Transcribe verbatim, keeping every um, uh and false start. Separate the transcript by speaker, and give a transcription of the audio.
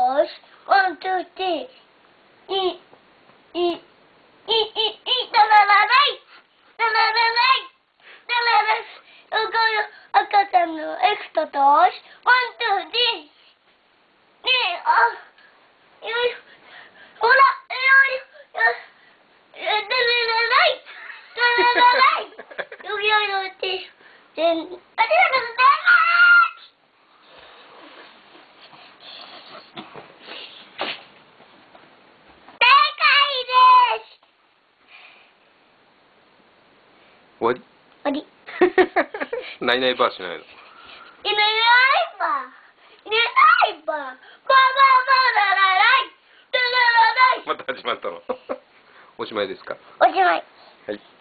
Speaker 1: よし。ワン、ツー、スリー。い、い、い、い、い、だらららい。だらららい。だらら、うごよ、赤ちゃんのエクソとし。ワン、ツー、スリー。ねえ、あ、よいしょ。ほら、よいしょ。だらららい。だらららい。よいよいよいしょ。全、ありがとうございます。
Speaker 2: 終わり
Speaker 1: 終わり。
Speaker 2: ないないばあしないの。
Speaker 1: いないば。いないば。ばばばらららい。だらららい。
Speaker 2: また始まったの。おしまいですか。
Speaker 1: おしまい。
Speaker 2: はい。